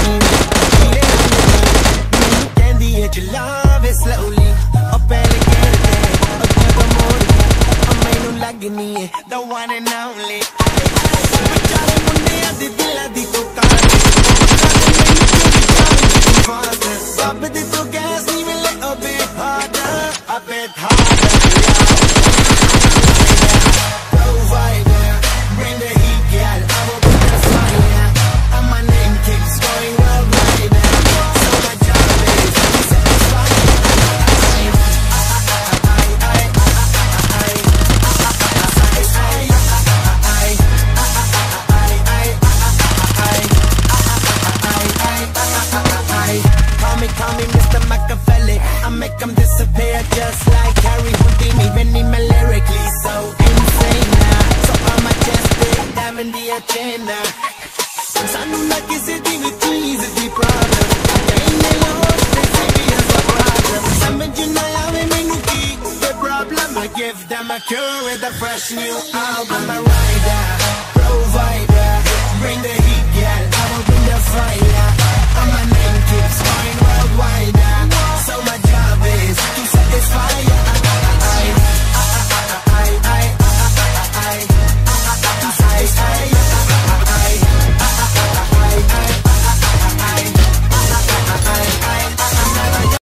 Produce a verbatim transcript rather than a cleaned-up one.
love it slowly, oh pehले कहते oh जब मोड़ के oh मैनू लगनी है the one and only बेचारे मुंडियां दी दिलां दी तो कार बाप दी तो गैस नी मिले a bit harder, a bit harder provider, bring the heat girl, I will put the fire and my name keeps going worldwide. So my job is call me Mister Machiavelli, I make them disappear just like Harry Houdini. Even in my lyrically so insane now, so I'm majestic, diving the agenda. Sanu na kisi di vi cheese di problem, ain't no lost, they say me as a problem. Samajh na aave mainu ki the problem, I give them a cure with a fresh new album. I'm a rider, provider, bring the heat.